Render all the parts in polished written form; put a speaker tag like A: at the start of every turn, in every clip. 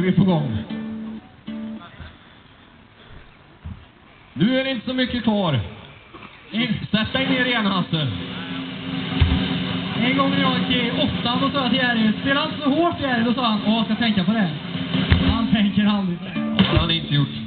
A: vi på gång. Nu är det inte så mycket kvar. Sätt dig ner igen, Hasse.
B: En gång när jag gick i 8, då sa jag till Jerry, spela inte så hårt Jerry, då sa han, jag ska tänka på det. Han tänker aldrig på det.
A: Det har han inte gjort.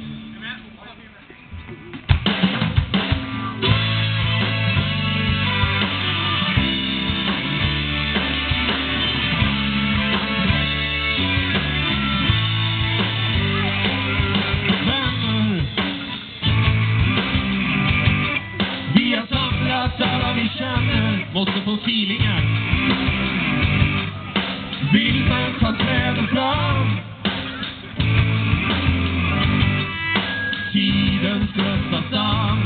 A: Måste få feelingar. Bildmänniskan träder fram. Tiden strössar fram.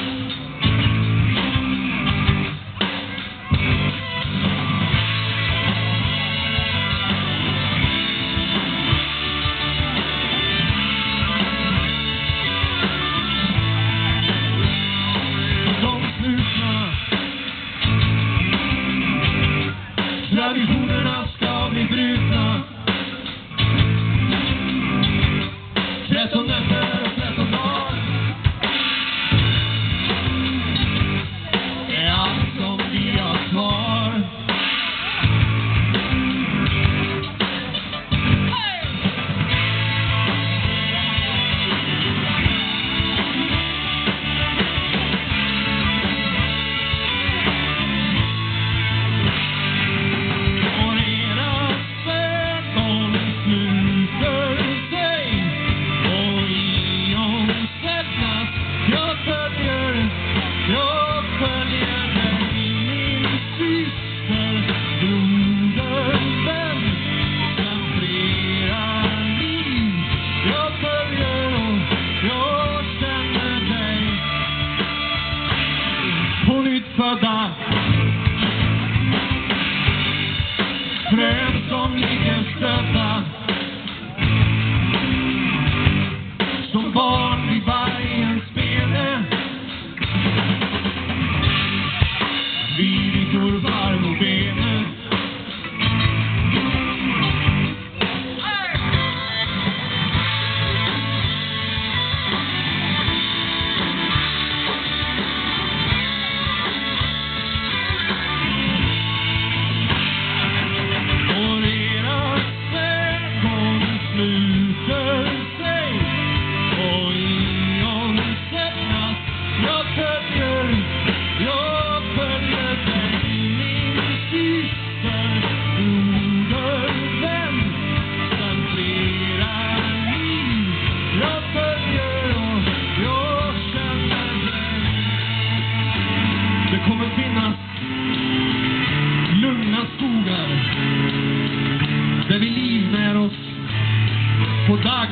A: Traditionerna ska bli brutna. 13 nätter och 13 dagar. Det är allt som vi har kvar. Födda frön som ligger stödda som barn vid vargens bene. Virtor, varm och benen. Det kommer finnas lugna skogar där vi livnär oss på dag.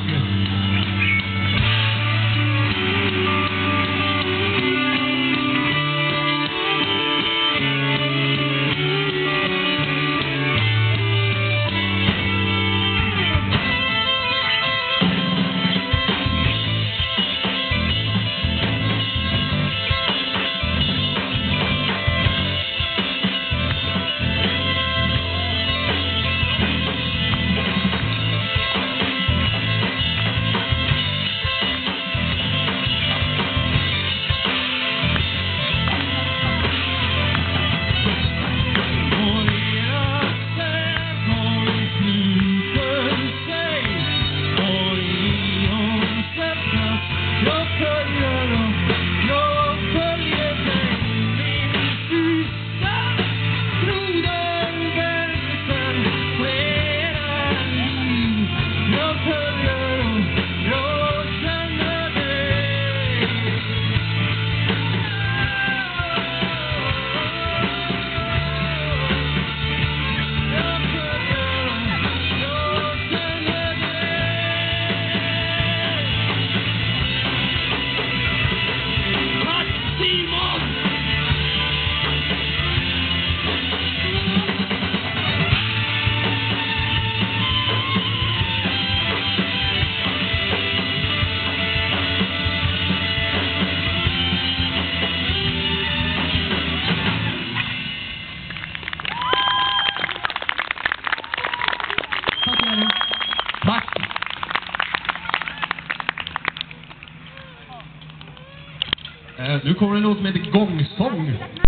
A: Nu kommer en låt som heter Gångsång.